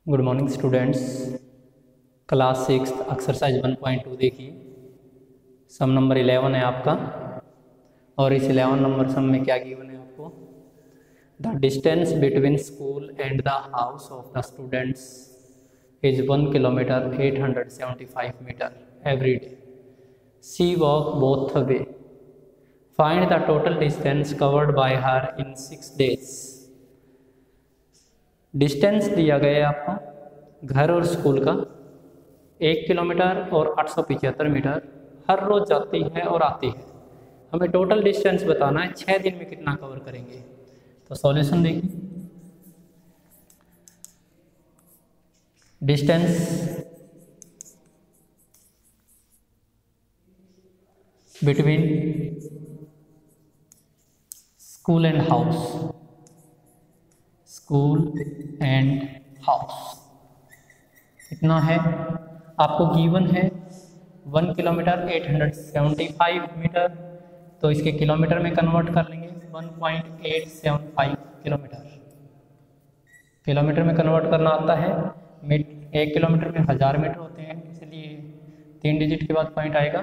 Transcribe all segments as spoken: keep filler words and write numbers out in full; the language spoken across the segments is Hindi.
Good morning students. Class six exercise one point two देखिए। सम नंबर इलेवन है आपका, और इस इलेवन नंबर सम में क्या गिवन है आपको। The distance between school and the house of the students is one kilometer eight hundred seventy five meter every day. She walk both way. Find the total distance covered by her in six days. Distance दिया गया है आपको घर और स्कूल का, एक किलोमीटर और आठ सौ पिचहत्तर मीटर हर रोज जाती है और आती है। हमें टोटल डिस्टेंस बताना है, छः दिन में कितना कवर करेंगे। तो सॉल्यूशन देखिए। Distance between school and house, school and house कितना है आपको गिवन है, one kilometer eight hundred seventy five meter. तो इसके किलोमीटर में कन्वर्ट कर लेंगे, one point eight seven five kilometer. Kilometer में कन्वर्ट करना आता है, मीट एक किलोमीटर में हज़ार मीटर होते हैं, इसलिए तीन डिजिट के बाद पॉइंट आएगा।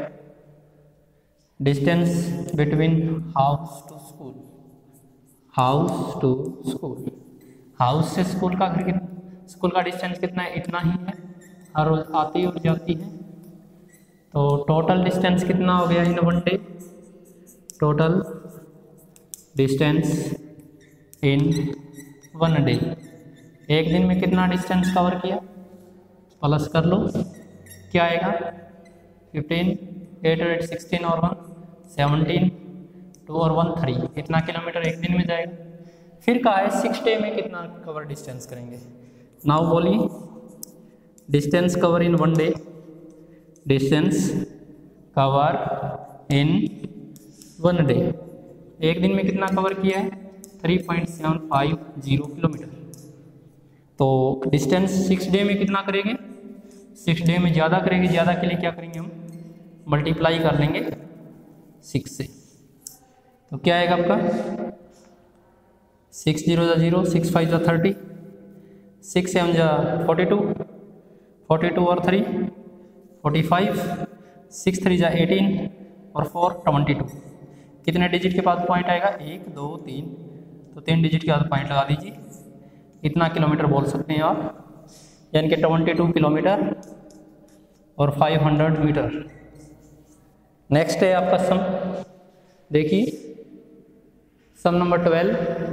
Distance between house to school, house to school, house से स्कूल का घर कितना, स्कूल का डिस्टेंस कितना है, इतना ही है, हर रोज आती और जाती है। तो टोटल डिस्टेंस कितना हो गया in one day. Total distance in one day, एक दिन में कितना डिस्टेंस कवर किया, प्लस कर लो, क्या आएगा, फिफ्टीन, एट हंड्रेड सिक्सटीन और वन सेवनटीन, टू और वन थ्री, इतना किलोमीटर एक दिन में जाएगा। फिर कहा है सिक्स डे में कितना कवर डिस्टेंस करेंगे। नाउ बोलिए, distance cover in one day, distance cover in one day, एक दिन में कितना कवर किया है, three point seven five zero kilometer. तो डिस्टेंस सिक्स डे में कितना करेंगे, सिक्स डे में ज़्यादा करेंगे, ज़्यादा के लिए क्या करेंगे हम, मल्टीप्लाई कर लेंगे सिक्स से। तो क्या आएगा आपका, सिक्स जीरो जा जीरो, सिक्स फाइव जा थर्टी, सिक्स सेवन जा फोर्टी टू, फोर्टी टू और three forty five, six three जा एटीन और फोर ट्वेंटी टू। कितने डिजिट के बाद पॉइंट आएगा, एक दो तीन, तो तीन डिजिट के बाद पॉइंट लगा दीजिए। इतना किलोमीटर बोल सकते हैं आप, यानी कि ट्वेंटी टू किलोमीटर और फाइव हंड्रेड मीटर। नेक्स्ट है आपका सम, देखिए सम नंबर ट्वेल्व।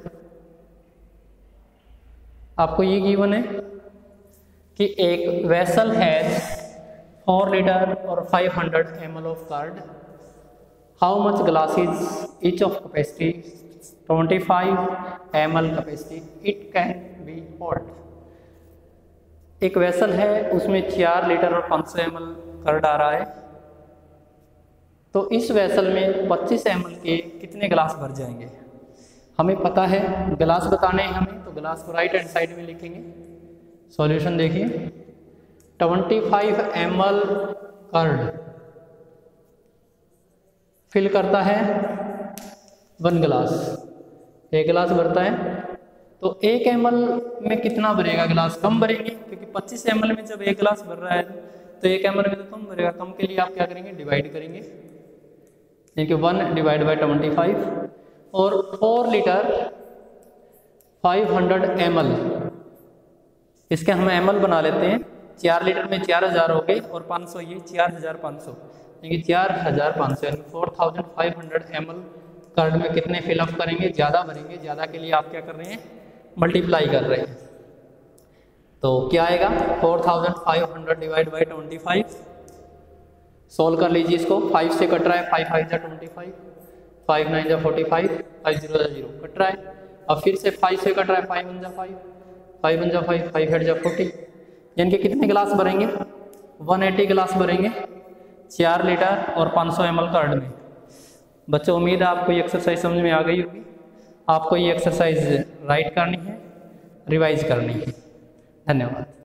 आपको ये गिवन है कि एक वेसल हैज फोर लीटर और five hundred M L of curd. How much glasses each of capacity twenty five M L capacity it can be hold. एक वेसल है, उसमें चार लीटर और पाँच सौ एम एल कर्ड आ रहा है। तो इस वेसल में पच्चीस एम एल के कितने गिलास भर जाएंगे। हमें पता है, गिलास बताने हैं हमें, तो गिलास को राइट हैंड साइड में लिखेंगे। सॉल्यूशन देखिए, twenty five M L curd fill करता है वन गिलास, एक गिलास भरता है। तो एक एम एल में कितना भरेगा गिलास, कम भरेंगे, क्योंकि पच्चीस एम एल में जब एक गिलास भर रहा है तो एक एम एल में तो कम भरेगा। कम के लिए आप क्या करेंगे, डिवाइड करेंगे, देखिए one divide by twenty five. और four liter five hundred M L, इसके हम एम एल बना लेते हैं। चार लीटर में चार हज़ार हो गए और पाँच सौ, ये चार हज़ार पाँच सौ, यानी चार हज़ार पाँच सौ, यानी four thousand five hundred M L curd में कितने फिलअप करेंगे, ज़्यादा भरेंगे। ज़्यादा के लिए आप क्या कर रहे हैं, मल्टीप्लाई कर रहे हैं। तो क्या आएगा, four thousand five hundred divide by twenty five. Solve कर लीजिए इसको, फाइव से कट रहा है, फाइव फाइव जा ट्वेंटी फाइव, फाइव नाइन जा फोर्टी फाइव, फाइव जीरो जा जीरो कट रहा है। अब फिर से फाइव से कट रहा है, फाइव वन जा फाइव, फाइव वन जा फाइव, फाइव एट जा फोर्टी, यानी कि कितने गिलास भरेंगे, वन एटी गिलास भरेंगे चार लीटर और पाँच सौ एम एल कर्ड में। बच्चों, उम्मीद है आपको ये एक्सरसाइज समझ में आ गई होगी। आपको ये एक्सरसाइज राइट करनी है, रिवाइज करनी है। धन्यवाद।